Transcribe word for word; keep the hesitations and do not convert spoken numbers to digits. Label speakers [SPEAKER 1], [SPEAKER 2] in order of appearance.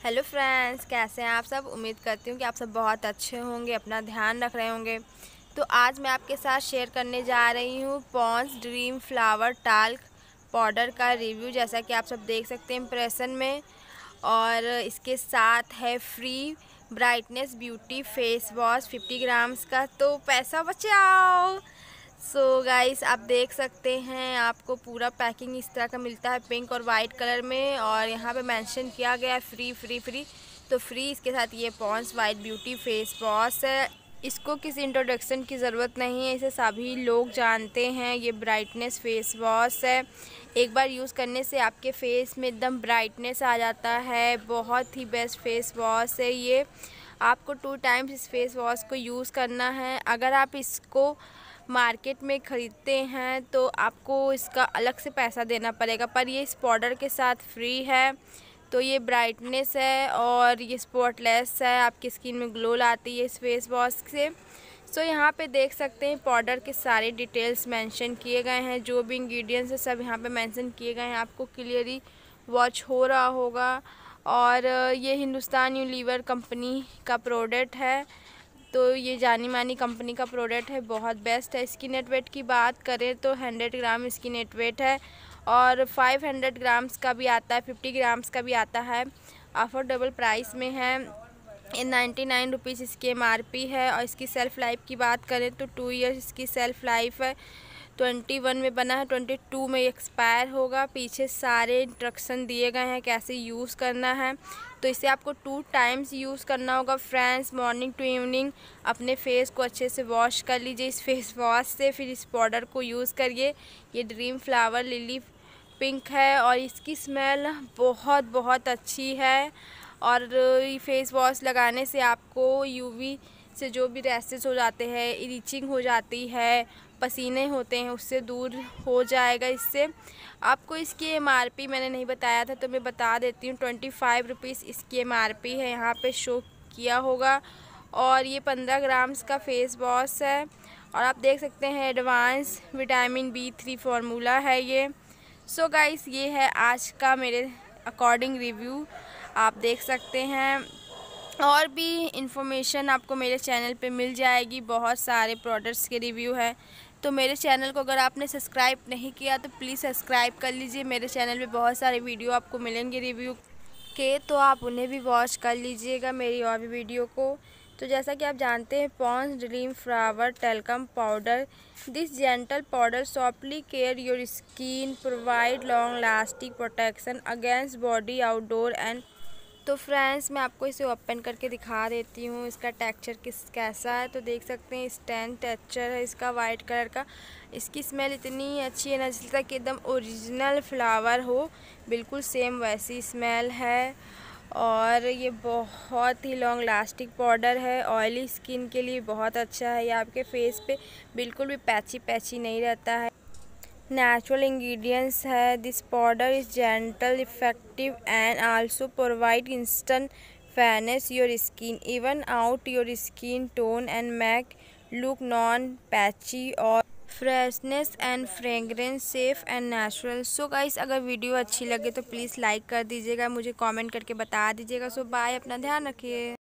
[SPEAKER 1] Hello friends, कैसे हैं आप सब। उम्मीद करती हूँ कि आप सब बहुत अच्छे होंगे, अपना ध्यान रख रहे होंगे। तो आज मैं आपके साथ शेयर करने जा रही हूँ Pond's dream flower talc powder का रिव्यू। जैसा कि आप सब देख सकते हैं इम्प्रेशन में, और इसके साथ है free brightness beauty face wash fifty grams का। तो पैसा बचाओ। सो so गाइस, आप देख सकते हैं आपको पूरा पैकिंग इस तरह का मिलता है, पिंक और वाइट कलर में, और यहाँ पे मेंशन किया गया है फ्री फ्री फ्री। तो फ्री इसके साथ ये Pond's white beauty face wash है। इसको किसी इंट्रोडक्शन की ज़रूरत नहीं है, इसे सभी लोग जानते हैं। ये ब्राइटनेस फेस वॉश है, एक बार यूज़ करने से आपके फेस में एकदम ब्राइटनेस आ जाता है। बहुत ही बेस्ट फेस वॉश है ये। आपको टू टाइम्स इस फेस वॉश को यूज़ करना है। अगर आप इसको मार्केट में ख़रीदते हैं तो आपको इसका अलग से पैसा देना पड़ेगा, पर ये इस पाउडर के साथ फ्री है। तो ये ब्राइटनेस है और ये स्पॉटलेस है, आपकी स्किन में ग्लो लाती है इस फेस वॉश से। सो so, यहाँ पे देख सकते हैं पाउडर के सारे डिटेल्स मेंशन किए गए हैं, जो भी इंग्रेडिएंट्स है सब यहाँ पे मेंशन किए गए हैं, आपको क्लियरली वॉच हो रहा होगा। और ये हिंदुस्तान यूनिलीवर कंपनी का प्रोडक्ट है, तो ये जानी मानी कंपनी का प्रोडक्ट है, बहुत बेस्ट है। इसकी नेट वेट की बात करें तो हंड्रेड ग्राम इसकी नेट वेट है, और फाइव हंड्रेड ग्राम्स का भी आता है, फिफ्टी ग्राम्स का भी आता है। अफोर्डेबल प्राइस में है, ये नाइन्टी नाइन रुपीज़ इसकी एम आर पी है। और इसकी सेल्फ़ लाइफ की बात करें तो टू इयर्स इसकी सेल्फ़ लाइफ है। ट्वेंटी वन में बना है, ट्वेंटी टू में एक्सपायर होगा। पीछे सारे इंस्ट्रक्शन दिए गए हैं कैसे यूज़ करना है। तो इसे आपको टू टाइम्स यूज़ करना होगा फ्रेंड्स, मॉर्निंग टू इवनिंग। अपने फेस को अच्छे से वॉश कर लीजिए इस फेस वॉश से, फिर इस पाउडर को यूज़ करिए। ये ड्रीम फ्लावर लिली पिंक है और इसकी स्मेल बहुत बहुत अच्छी है। और ये फेस वॉश लगाने से आपको यूवी से जो भी रैशेस हो जाते हैं, इचिंग हो जाती है, पसीने होते हैं, उससे दूर हो जाएगा इससे। आपको इसकी एम आर पी मैंने नहीं बताया था तो मैं बता देती हूँ, ट्वेंटी फाइव रुपीज़ इसकी एम आर पी है, यहाँ पे शो किया होगा। और ये पंद्रह ग्राम्स का फेस वॉश है, और आप देख सकते हैं advance vitamin B three formula है ये। सो गाइस, ये है आज का मेरे अकॉर्डिंग रिव्यू, आप देख सकते हैं। और भी इन्फॉर्मेशन आपको मेरे चैनल पे मिल जाएगी, बहुत सारे प्रोडक्ट्स के रिव्यू है। तो मेरे चैनल को अगर आपने सब्सक्राइब नहीं किया तो प्लीज़ सब्सक्राइब कर लीजिए। मेरे चैनल पे बहुत सारे वीडियो आपको मिलेंगे रिव्यू के, तो आप उन्हें भी वॉच कर लीजिएगा, मेरी और भी वीडियो को। तो जैसा कि आप जानते हैं, Pond's dream flower talcum powder, this gentle powder softly care your skin, provide long lasting protection against body outdoor and. तो फ्रेंड्स, मैं आपको इसे ओपन करके दिखा देती हूँ इसका टेक्सचर किस कैसा है। तो देख सकते हैं स्टैंड टेक्सचर है इसका वाइट कलर का। इसकी स्मेल इतनी अच्छी है ना, जैसे तक एकदम ओरिजिनल फ्लावर हो, बिल्कुल सेम वैसी स्मेल है। और ये बहुत ही लॉन्ग लास्टिंग पाउडर है, ऑयली स्किन के लिए बहुत अच्छा है। ये आपके फेस पे बिल्कुल भी पैची पैची नहीं रहता है। नेचुरल इंग्रेडिएंट्स है। This powder is gentle effective and also provide instant fairness your skin, even out your skin tone and make look non patchy और freshness and fragrance safe and natural. So guys, अगर video अच्छी लगे तो please like कर दीजिएगा, मुझे comment करके बता दीजिएगा। सो बाय, अपना ध्यान रखिए।